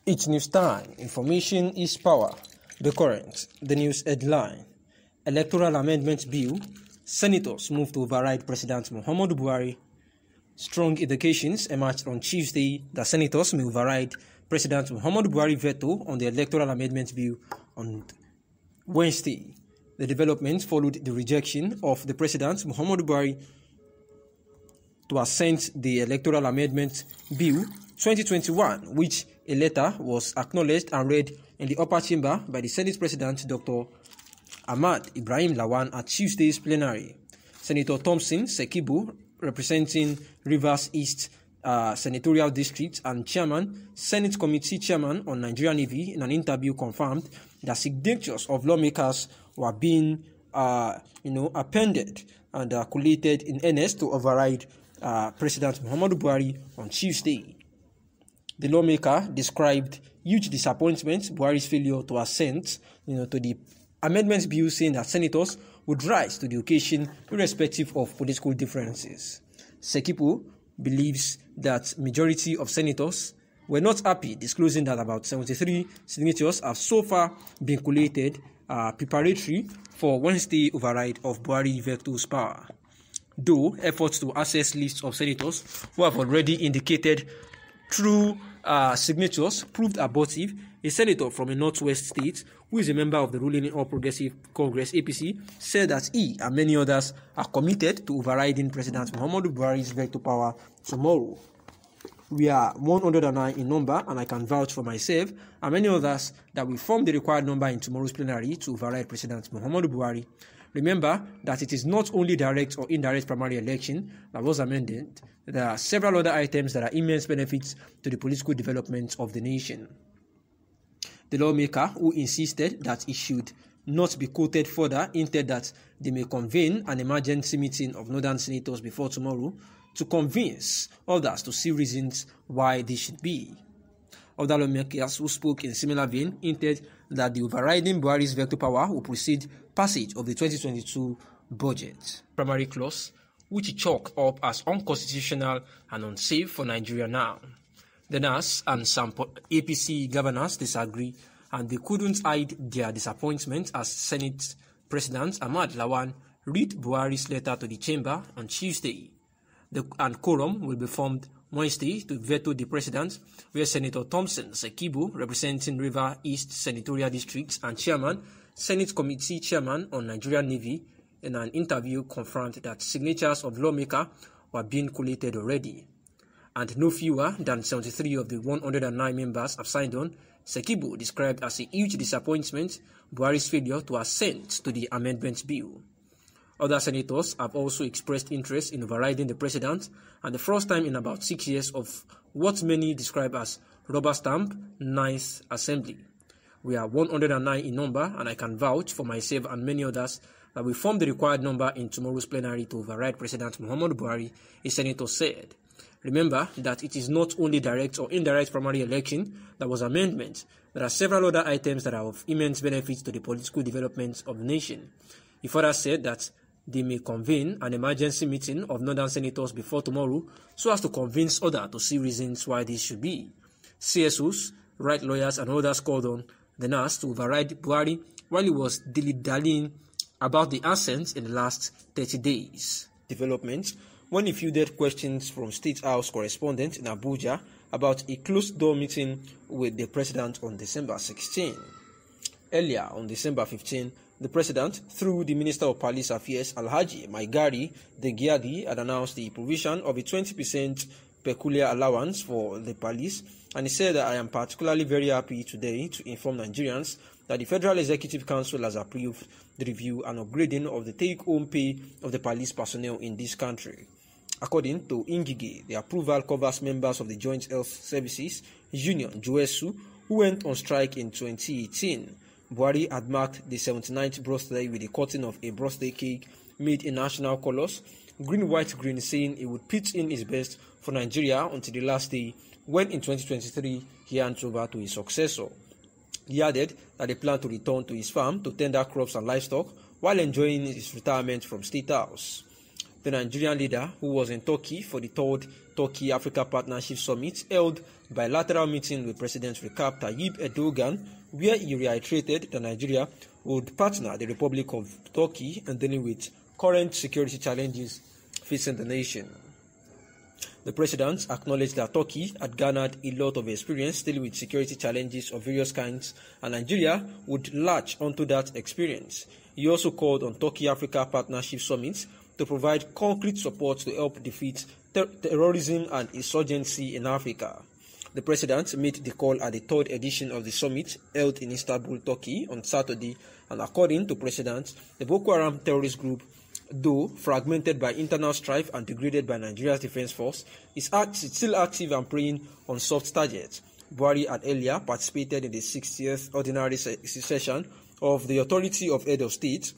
It's news time. Information is power. The current, the news headline. Electoral Amendment Bill. Senators move to override President Muhammadu Buhari. Strong indications emerged on Tuesday that senators may override President Muhammadu Buhari veto on the Electoral Amendment Bill on Wednesday. The development followed the rejection of the President Muhammadu Buhari to assent the Electoral Amendment Bill 2021, which a letter was acknowledged and read in the upper chamber by the Senate President Dr. Ahmad Ibrahim Lawan at Tuesday's plenary. Senator Thompson Sekibo, representing Rivers East Senatorial District and Chairman, Senate Committee Chairman on Nigerian Navy, in an interview confirmed that signatures of lawmakers were being appended and collated in earnest to override President Muhammadu Buhari on Tuesday. The lawmaker described huge disappointment Buhari's failure to assent to the amendments bill, saying that senators would rise to the occasion irrespective of political differences. Sekipo believes that majority of senators were not happy, disclosing that about 73 signatures have so far been collated preparatory for Wednesday override of Buhari veto's power. Though efforts to access lists of senators who have already indicated through signatures proved abortive, a senator from a northwest state who is a member of the ruling All Progressive Congress APC said that he and many others are committed to overriding President Muhammadu Buhari's veto power tomorrow. We are 109 in number, and I can vouch for myself and many others that we form the required number in tomorrow's plenary to override President Muhammadu Buhari. Remember that it is not only direct or indirect primary election that was amended. There are several other items that are immense benefits to the political development of the nation. The lawmaker, who insisted that it should not be quoted further, hinted that they may convene an emergency meeting of northern senators before tomorrow to convince others to see reasons why this should be. Other lawmakers who spoke in similar vein hinted that the overriding Buhari's veto power will precede passage of the 2022 budget primary clause, which he chalked up as unconstitutional and unsafe for Nigeria now. The NAS and some APC governors disagree, and they couldn't hide their disappointment as Senate President Ahmad Lawan read Buhari's letter to the chamber on Tuesday. And quorum will be formed Wednesday to veto the president, where Senator Thompson Sekibo, representing River East Senatorial District and Chairman, Senate Committee Chairman on Nigerian Navy, in an interview confirmed that signatures of lawmakers were being collated already, and no fewer than 73 of the 109 members have signed on. Sekibo described as a huge disappointment Buhari's failure to assent to the amendment bill. Other senators have also expressed interest in overriding the president, and the first time in about 6 years of what many describe as rubber stamp 9th Assembly. We are 109 in number, and I can vouch for myself and many others that we form the required number in tomorrow's plenary to override President Muhammadu Buhari, a senator said. Remember that it is not only direct or indirect primary election that was amendment. There are several other items that are of immense benefit to the political development of the nation. He further said that they may convene an emergency meeting of northern senators before tomorrow so as to convince others to see reasons why this should be. CSOs, right lawyers, and others called on the NAS to override Buhari while he was dilly-dallying about the assent in the last 30 days. Developments when he fielded questions from State House correspondent in Abuja about a closed-door meeting with the president on December 16. Earlier, on December 15, the president, through the Minister of Police Affairs, Alhaji Maigari Degiadi, had announced the provision of a 20% peculiar allowance for the police, and he said that I am particularly very happy today to inform Nigerians that the Federal Executive Council has approved the review and upgrading of the take-home pay of the police personnel in this country. According to Ngige, the approval covers members of the Joint Health Services Union, JOESU, who went on strike in 2018. Buhari had marked the 79th birthday with a cutting of a birthday cake made in national colors, green, white, green, saying he would pitch in his best for Nigeria until the last day, when in 2023 he hands over to his successor. He added that he planned to return to his farm to tender crops and livestock while enjoying his retirement from State House. The Nigerian leader, who was in Turkey for the 3rd Turkey-Africa Partnership Summit, held bilateral meeting with President Recep Tayyip Erdogan, where he reiterated that Nigeria would partner the Republic of Turkey in dealing with current security challenges facing the nation. The president acknowledged that Turkey had garnered a lot of experience dealing with security challenges of various kinds, and Nigeria would latch onto that experience. He also called on Turkey-Africa Partnership Summit to provide concrete support to help defeat terrorism and insurgency in Africa. The president made the call at the 3rd edition of the summit held in Istanbul, Turkey on Saturday, and according to President, the Boko Haram terrorist group, though fragmented by internal strife and degraded by Nigeria's defense force, is still active and preying on soft targets. Buhari had earlier participated in the 60th ordinary session of the Authority of Head of State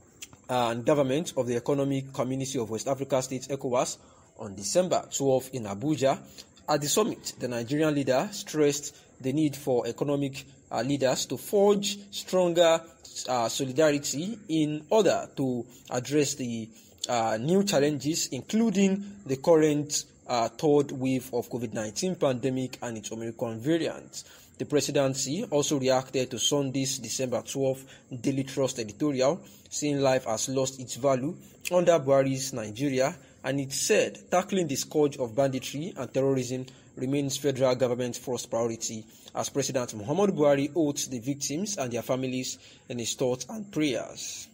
and Government of the Economic Community of West Africa States, ECOWAS, on December 12 in Abuja. At the summit, the Nigerian leader stressed the need for economic leaders to forge stronger solidarity in order to address the new challenges, including the current 3rd wave of COVID-19 pandemic and its Omicron variant. The presidency also reacted to Sunday's December 12 Daily Trust editorial, saying life has lost its value under Buhari's Nigeria, and it said tackling the scourge of banditry and terrorism remains federal government's first priority, as President Muhammadu Buhari holds the victims and their families in his thoughts and prayers.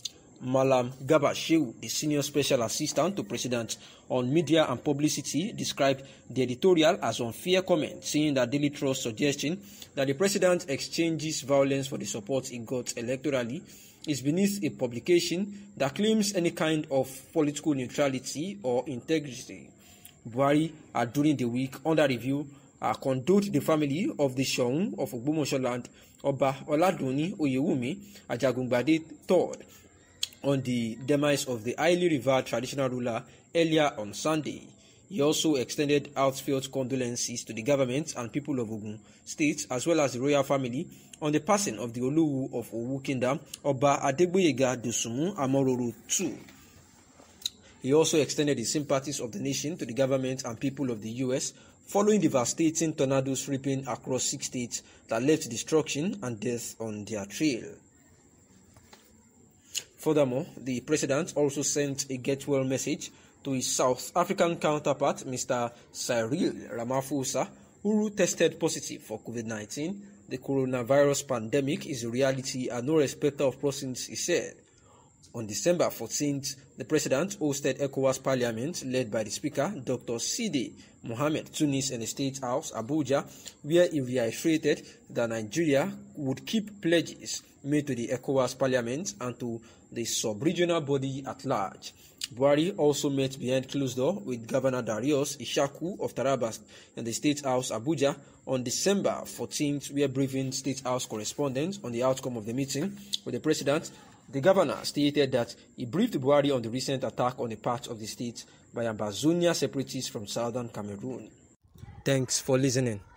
Malam Garba Shehu, the senior special assistant to President on media and publicity, described the editorial as unfair comment, saying that Daily Trust's suggestion that the president exchanges violence for the support he got electorally is beneath a publication that claims any kind of political neutrality or integrity. Buhari, during the week under review, condoled the family of the Shoun of Ogbomoso land, Oba Oladuni Oyewumi Ajagungbade III, on the demise of the highly revered traditional ruler earlier on Sunday. He also extended heartfelt condolences to the government and people of Ogun State, as well as the royal family, on the passing of the Olowu of Owu Kingdom, Oba Adegboyega Dosunmu Amororo II. He also extended the sympathies of the nation to the government and people of the U.S. following devastating tornadoes sweeping across 6 states that left destruction and death on their trail. Furthermore, the president also sent a get-well message to his South African counterpart, Mr. Cyril Ramaphosa, who tested positive for COVID-19. The coronavirus pandemic is a reality and no respecter of persons, he said. On December 14th, the president hosted ECOWAS Parliament, led by the Speaker, Dr. Sidi Mohamed Tunis, in the State House, Abuja, where he reiterated that Nigeria would keep pledges made to the ECOWAS Parliament and to the sub-regional body at large. Buhari also met behind closed door with Governor Darius Ishaku of Taraba in the State House, Abuja, on December 14th, where briefing State House correspondents on the outcome of the meeting with the president. The governor stated that he briefed Buhari on the recent attack on a part of the state by Ambazonia separatists from southern Cameroon. Thanks for listening.